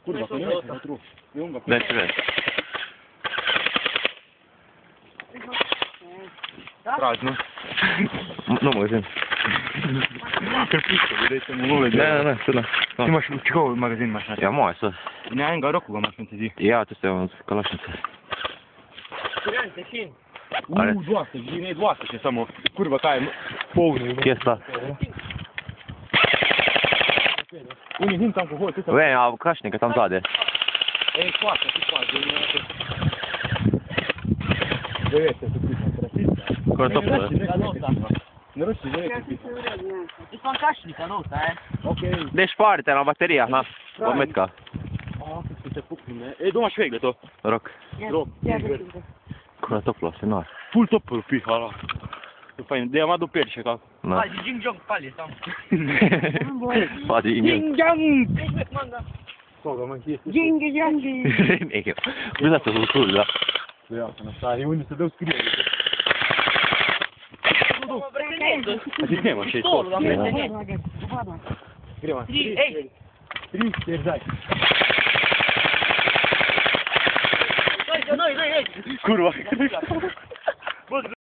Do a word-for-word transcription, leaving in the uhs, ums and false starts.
Kurwa, to nie jest wiatru. Daj sobie. Prazdno. No magazyn. Ne, ne, ne, sudna. Ti imaš čihov magazin imaš? Ja, moj so. Ne, enega roku ga imaš na ti. Ja, to ste vam z kalašnice. Kurjante, sin. Ale- Uuu, dva ste, ne dva ste še samo. Kurva, kaj je polno. Kje sta? Oni hin tam ko hodi, ti tam. Vem, a kašnika tam zadaj. Ej, kvaka, ti kvaka. Devete, se pisma, trafista. Kako je to bilo? Ne roči, devete pisma. Ti sam kašnika nota, eh? Okej. Dej šparite na baterijah, na. Pometka. A, kako se pukni, ne. Ej, doma švegle to. Rok. Rok. Kako je toplo, si nor. Ful toplo pihala. To fajn, da ima do perše kako. No. Pazi, džing džong pali tam. Pazi, injel. Jang! Ejmek manga. Koga man kje? Džingi džangi. Nekaj. Bila ste so čuli, da. Ja, na stari, oni se da uskrije. A ti nema še Stolo, da me Ja. ne. Greva. Tri, ej. Tri, štiri, zdaj. Doj, doj, doj, ej. Kurva.